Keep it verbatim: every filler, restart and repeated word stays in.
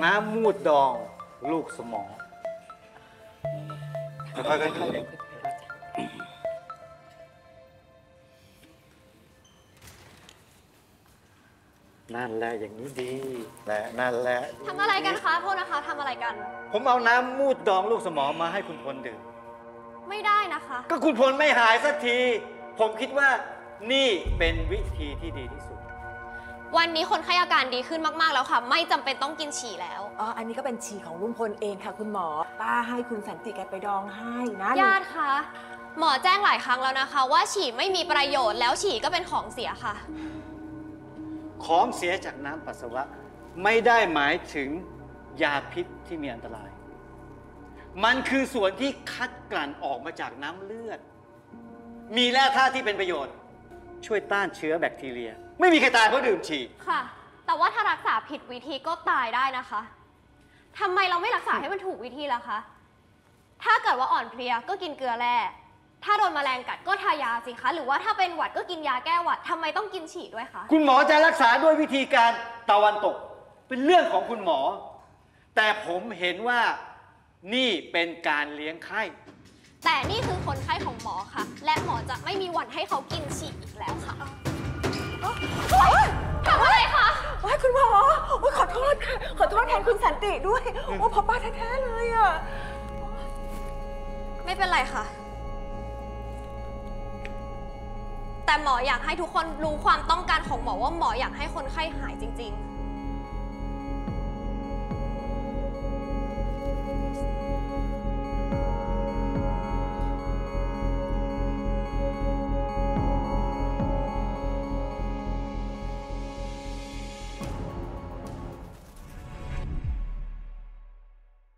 น้ำมูดดองลูกสมองค่อยๆค่อยๆนั่นแหละอย่างนี้ดีแหละนั่นแหละทำอะไรกันคะโทษนะคะทำอะไรกันผมเอาน้ำมูดดองลูกสมองมาให้คุณพลดื่มไม่ได้นะคะก็คุณพลไม่หายสักที ผมคิดว่านี่เป็นวิธีที่ดีที่สุดวันนี้คนไข้อาการดีขึ้นมากๆแล้วค่ะไม่จำเป็นต้องกินฉี่แล้วอ๋ออันนี้ก็เป็นฉี่ของลุงพลเองค่ะคุณหมอป้าให้คุณสันติแกไปดองให้นะญาติคะหมอแจ้งหลายครั้งแล้วนะคะว่าฉี่ไม่มีประโยชน์แล้วฉี่ก็เป็นของเสียค่ะของเสียจากน้ำปัสสาวะไม่ได้หมายถึงยาพิษที่มีอันตรายมันคือส่วนที่คัดกลั่นออกมาจากน้ำเลือดมีแร่ธาตุที่เป็นประโยชน์ช่วยต้านเชื้อแบคทีเรียไม่มีใครตายเพราะดื่มฉี่ค่ะแต่ว่าถ้ารักษาผิดวิธีก็ตายได้นะคะทำไมเราไม่รักษาให้มันถูกวิธีล่ะคะถ้าเกิดว่าอ่อนเพลียก็กินเกลือแร่ถ้าโดนแมลงกัดก็ทายาสิคะหรือว่าถ้าเป็นหวัดก็กินยาแก้หวัดทำไมต้องกินฉี่ด้วยคะคุณหมอจะรักษาด้วยวิธีการตะวันตกเป็นเรื่องของคุณหมอแต่ผมเห็นว่านี่เป็นการเลี้ยงไข้แต่นี่คือคนไข้ของหมอค่ะและหมอจะไม่มีวันให้เขากินฉี่อีกแล้วค่ะทำอะไรคะโอ้ยคุณหมอโอ้ยขอโทษค่ะขอโทษแทนคุณสันติด้วยโอ้พ่อป้าแท้ๆเลยอ่ะไม่เป็นไรค่ะแต่หมออยากให้ทุกคนรู้ความต้องการของหมอว่าหมออยากให้คนไข้หายจริงๆ